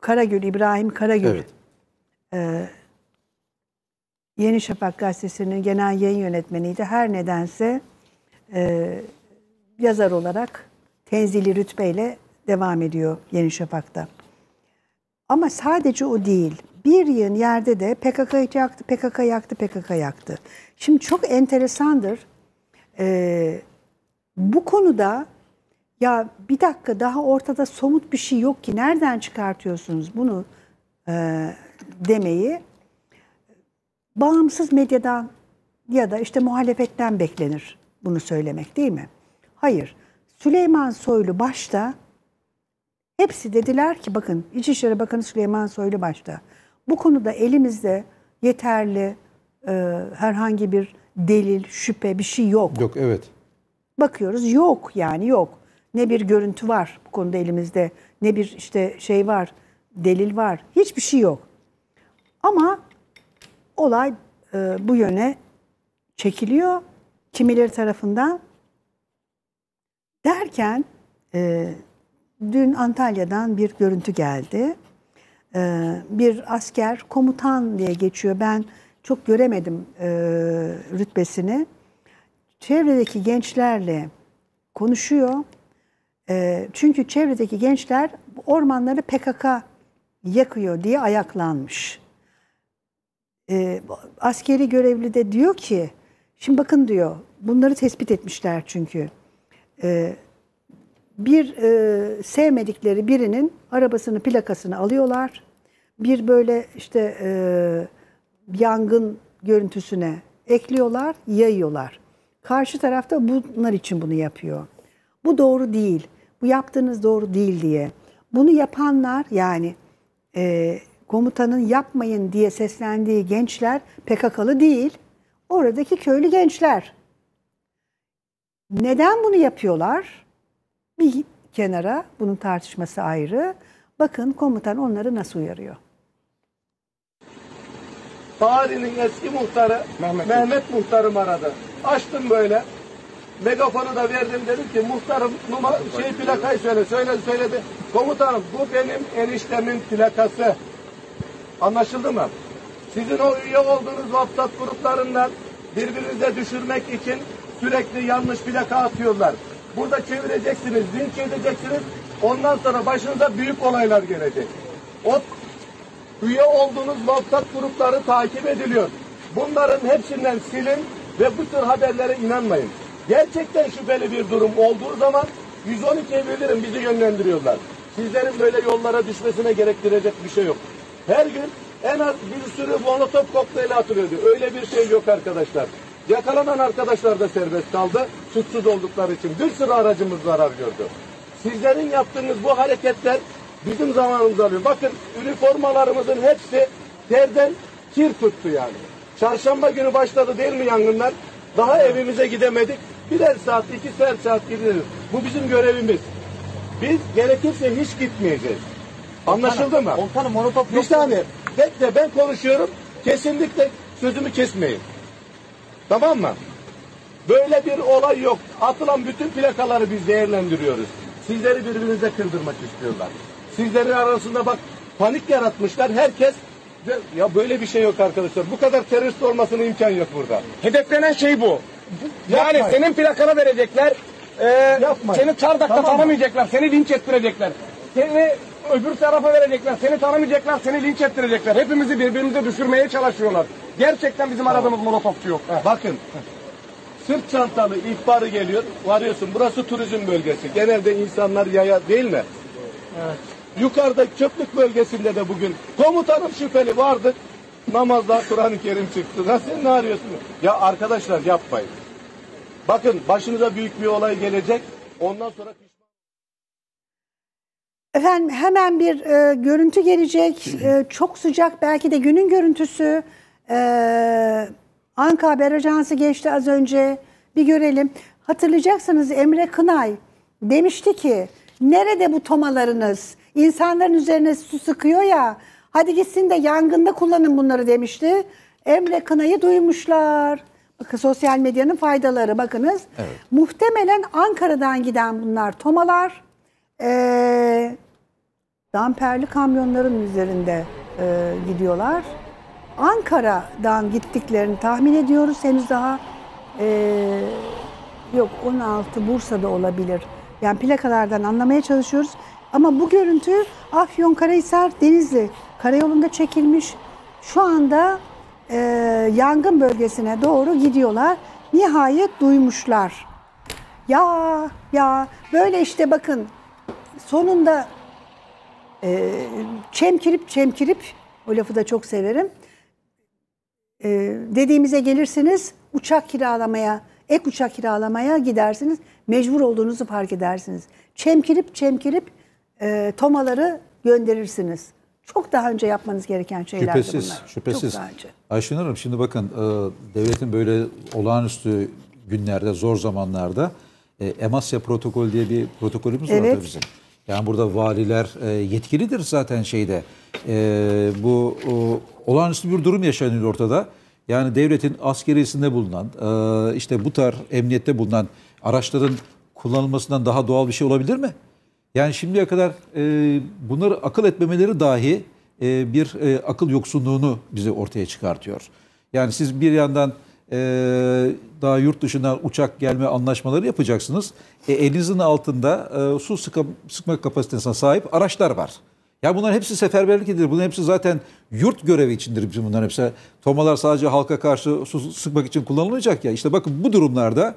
Karagül, İbrahim Karagül. Evet. Yeni Şafak gazetesinin genel yayın yönetmeniydi. Her nedense yazar olarak tenzili rütbeyle devam ediyor Yeni Şafak'ta. Ama sadece o değil. Bir yığın yerde de PKK yaktı, PKK yaktı, PKK yaktı. Şimdi çok enteresandır. Bu konuda ya bir dakika, daha ortada somut bir şey yok ki nereden çıkartıyorsunuz bunu demeyi bağımsız medyadan ya da işte muhalefetten beklenir bunu söylemek, değil mi? Hayır. Süleyman Soylu başta, hepsi dediler ki bakın, İçişleri Bakanı Süleyman Soylu başta, bu konuda elimizde yeterli herhangi bir delil, şüphe bir şey yok. Yok, evet. Bakıyoruz yok, yani yok. Ne bir görüntü var bu konuda elimizde, ne bir işte şey var, delil var. Hiçbir şey yok. Ama olay bu yöne çekiliyor kimileri tarafından. Derken dün Antalya'dan bir görüntü geldi. Bir asker, komutan diye geçiyor. Ben çok göremedim rütbesini. Çevredeki gençlerle konuşuyor. Çünkü çevredeki gençler ormanları PKK yakıyor diye ayaklanmış. Askeri görevli de diyor ki, şimdi bakın diyor, bunları tespit etmişler çünkü. Sevmedikleri birinin arabasını, plakasını alıyorlar. Bir böyle işte yangın görüntüsüne ekliyorlar, yayıyorlar. Karşı tarafta bunlar için bunu yapıyor. Bu doğru değil, bu yaptığınız doğru değil diye. Bunu yapanlar, yani komutanın yapmayın diye seslendiği gençler PKK'lı değil, oradaki köylü gençler. Neden bunu yapıyorlar? Bir kenara, bunun tartışması ayrı. Bakın komutan onları nasıl uyarıyor. Bari'nin eski muhtarı Mehmet muhtarım aradı. Açtım böyle. Megafonu da verdim, dedim ki muhtarım plakayı söyledi. Komutanım, bu benim eniştemin plakası. Anlaşıldı mı? Sizin o üye olduğunuz WhatsApp gruplarından birbirinize düşürmek için sürekli yanlış plaka atıyorlar. Burada çevireceksiniz, linç edeceksiniz. Ondan sonra başınıza büyük olaylar gelecek. O üye olduğunuz WhatsApp grupları takip ediliyor. Bunların hepsinden silin ve bu tür haberlere inanmayın. Gerçekten şüpheli bir durum olduğu zaman 112'ye bildirin, bizi yönlendiriyorlar. Sizlerin böyle yollara düşmesine gerektirecek bir şey yok. Her gün en az bir sürü molotof kokteyli atılıyordu. Öyle bir şey yok arkadaşlar. Yakalanan arkadaşlar da serbest kaldı. Suçsuz oldukları için bir sürü aracımız zarar gördü. Sizlerin yaptığınız bu hareketler bizim zamanımızı alıyor. Bakın, üniformalarımızın hepsi terden kir tuttu yani. Çarşamba günü başladı değil mi yangınlar? Daha evimize gidemedik. Birer saat, 2 saat gidiyoruz. Bu bizim görevimiz. Biz gerekirse hiç gitmeyeceğiz. Anlaşıldı mı? Komutanım, molotof Bir yok. saniye. Bekle, ben konuşuyorum. Kesinlikle sözümü kesmeyin. Tamam mı? Böyle bir olay yok. Atılan bütün plakaları biz değerlendiriyoruz. Sizleri birbirinize kırdırmak istiyorlar. Sizlerin arasında bak panik yaratmışlar. Herkes, ya böyle bir şey yok arkadaşlar. Bu kadar terörist olmasına imkan yok burada. Hedeflenen şey bu. Yani Yapmayın. senin plakanı verecekler. Yapmayın. Seni Çardak'ta Tamam mı? tanımayacaklar. Seni linç ettirecekler. Seni öbür tarafa verecekler. Seni tanımayacaklar. Seni linç ettirecekler. Hepimizi birbirimize düşürmeye çalışıyorlar. Gerçekten bizim aradığımız molotofçu yok. Bakın. Sırt çantalı ihbarı geliyor. Varıyorsun. Burası turizm bölgesi. Genelde insanlar yaya değil mi? Evet. Yukarıda çöplük bölgesinde de bugün komutanım şüpheli vardı. Namazda Kur'an-ı Kerim çıktı. Sen ne arıyorsun? Ya arkadaşlar yapmayın. Bakın, başınıza büyük bir olay gelecek. Ondan sonra pişman. Efendim hemen bir görüntü gelecek. Çok sıcak, belki de günün görüntüsü. Anka Haber Ajansı geçti az önce. Bir görelim. Hatırlayacaksınız, Emre Kınay demişti ki, nerede bu tomalarınız? İnsanların üzerine su sıkıyor ya. Hadi gitsin de yangında kullanın bunları demişti. Emre Kınay'ı duymuşlar. Bakın, sosyal medyanın faydaları, bakınız. Evet. Muhtemelen Ankara'dan giden bunlar tomalar. damperli kamyonların üzerinde gidiyorlar. Ankara'dan gittiklerini tahmin ediyoruz. Henüz daha yok 16 Bursa'da olabilir. Yani plakalardan anlamaya çalışıyoruz. Ama bu görüntü Afyonkarahisar Denizli karayolunda çekilmiş. Şu anda yangın bölgesine doğru gidiyorlar. Nihayet duymuşlar. Ya böyle işte bakın sonunda çemkirip o lafı da çok severim. Dediğimize gelirsiniz, uçak kiralamaya, ek uçak kiralamaya gidersiniz. Mecbur olduğunuzu fark edersiniz. Çemkirip tomaları gönderirsiniz. Çok daha önce yapmanız gereken şeylerdi bunlar. Şüphesiz. Çok daha önce. Ayşenur Hanım, şimdi bakın devletin böyle olağanüstü günlerde, zor zamanlarda Emasya protokolü diye bir protokolümüz vardır bizim. Yani burada valiler yetkilidir zaten şeyde. Bu olağanüstü bir durum yaşanıyor ortada. Yani devletin askeriyesinde bulunan, işte bu tarz emniyette bulunan araçların kullanılmasından daha doğal bir şey olabilir mi? Yani şimdiye kadar bunları akıl etmemeleri dahi bir akıl yoksunluğunu bize ortaya çıkartıyor. Yani siz bir yandan daha yurt dışından uçak gelme anlaşmaları yapacaksınız. Elinizin altında su sıkma kapasitesine sahip araçlar var. Ya bunların hepsi seferberlik edilir. Bunların hepsi zaten yurt görevi içindir bizim bunların hepsi. Tomalar sadece halka karşı su sıkmak için kullanılmayacak ya. İşte bakın bu durumlarda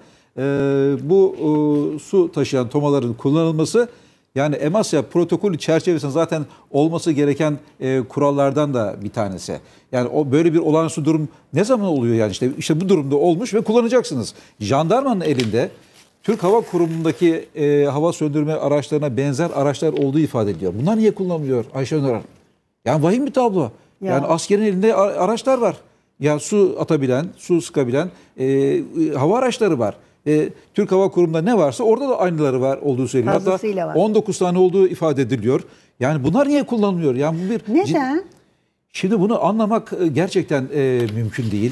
bu su taşıyan tomaların kullanılması, yani Emasya protokolü çerçevesinde zaten olması gereken kurallardan da bir tanesi. Yani o böyle bir olağanüstü durum ne zaman oluyor yani işte bu durumda olmuş ve kullanacaksınız. Jandarmanın elinde Türk Hava Kurumu'ndaki hava söndürme araçlarına benzer araçlar olduğu ifade ediliyor. Bunlar niye kullanılıyor Ayşenur Hanım? Yani vahim bir tablo. Yani askerin elinde araçlar var. Yani su atabilen, su sıkabilen hava araçları var. Türk Hava Kurumu'nda ne varsa orada da aynıları var olduğu söyleniyor. Hatta 19 tane olduğu ifade ediliyor. Yani bunlar niye kullanılıyor? Yani bu bir neden? Şimdi bunu anlamak gerçekten mümkün değil.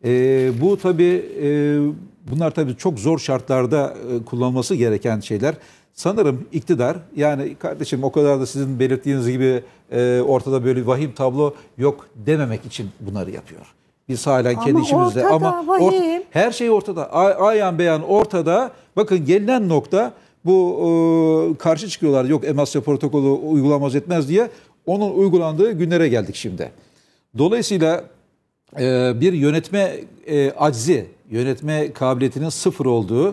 Bu tabii bunlar tabii çok zor şartlarda kullanılması gereken şeyler. Sanırım iktidar, yani kardeşim o kadar da sizin belirttiğiniz gibi ortada böyle vahim tablo yok dememek için bunları yapıyor. Biz hala kendi içimizde ama her şey ortada. Ayan beyan ortada. Bakın gelinen nokta bu, karşı çıkıyorlar. Yok Emasya protokolü uygulamaz etmez diye. Onun uygulandığı günlere geldik şimdi. Dolayısıyla bir yönetme aczi, yönetme kabiliyetinin sıfır olduğu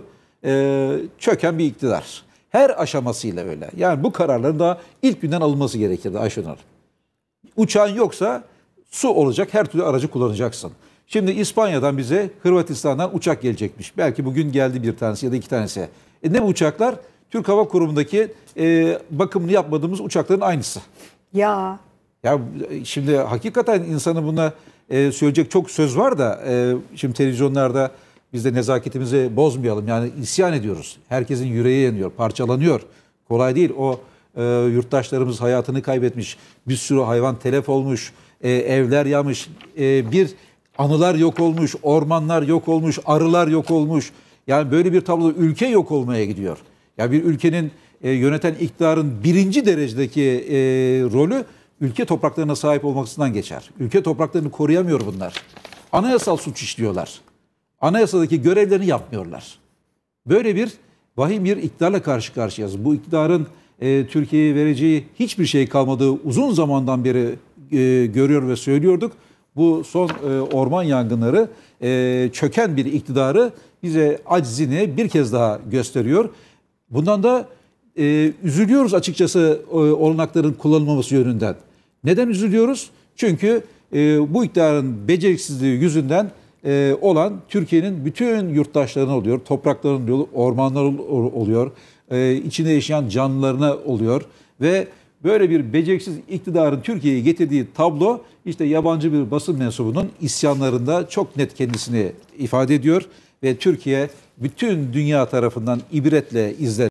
çöken bir iktidar. Her aşamasıyla öyle. Yani bu kararların da ilk günden alınması gerekirdi Ayşenur Hanım. Uçağın yoksa su olacak, her türlü aracı kullanacaksın. Şimdi İspanya'dan bize Hırvatistan'dan uçak gelecekmiş. Belki bugün geldi bir tanesi ya da iki tanesi. Ne bu uçaklar? Türk Hava Kurumu'ndaki bakımını yapmadığımız uçakların aynısı. Ya şimdi hakikaten insanın buna söyleyecek çok söz var da şimdi televizyonlarda biz de nezaketimizi bozmayalım. Yani isyan ediyoruz. Herkesin yüreği yanıyor, parçalanıyor. Kolay değil. O yurttaşlarımız hayatını kaybetmiş. Bir sürü hayvan telef olmuş. Evler yanmış. Bir anılar yok olmuş. Ormanlar yok olmuş. Arılar yok olmuş. Yani böyle bir tablo ülke yok olmaya gidiyor. Ya bir ülkenin yöneten iktidarın birinci derecedeki rolü ülke topraklarına sahip olmasından geçer. Ülke topraklarını koruyamıyor bunlar. Anayasal suç işliyorlar. Anayasadaki görevlerini yapmıyorlar. Böyle bir vahim bir iktidarla karşı karşıyayız. Bu iktidarın Türkiye'ye vereceği hiçbir şey kalmadığı uzun zamandan beri görüyor ve söylüyorduk. Bu son orman yangınları çöken bir iktidarı bize aczini bir kez daha gösteriyor. Bundan da üzülüyoruz açıkçası olanakların kullanılmaması yönünden. Neden üzülüyoruz? Çünkü bu iktidarın beceriksizliği yüzünden olan Türkiye'nin bütün yurttaşlarına oluyor, topraklarına oluyor, ormanlara oluyor, içinde yaşayan canlılarına oluyor ve böyle bir beceriksiz iktidarın Türkiye'ye getirdiği tablo işte yabancı bir basın mensubunun isyanlarında çok net kendisini ifade ediyor ve Türkiye bütün dünya tarafından ibretle izleniyor.